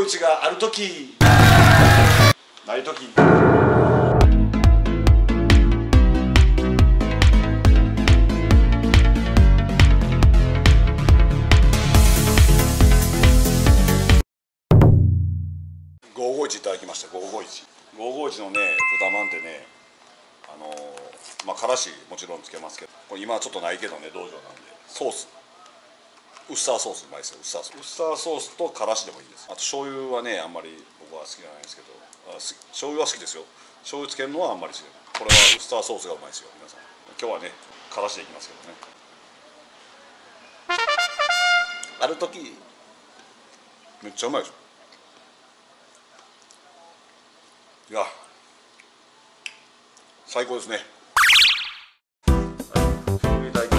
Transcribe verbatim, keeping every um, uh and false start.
郷一がある時ない時ごーごーいちいただきました。ごーごーいちごーごーいちのね豚まんってね、あのー、まあからしもちろんつけますけど、これ今はちょっとないけどね、道場なんでソースウスターソースうまいですよ。ウスターソースウスターソースとからしでもいいです。あと醤油はねあんまり僕は好きじゃないんですけど、あ醤油は好きですよ。醤油つけるのはあんまり好きじゃない。これはウスターソースがうまいですよ皆さん。今日はねからしでいきますけどね。ある時めっちゃうまいですよ。いや最高ですね。はい、いただき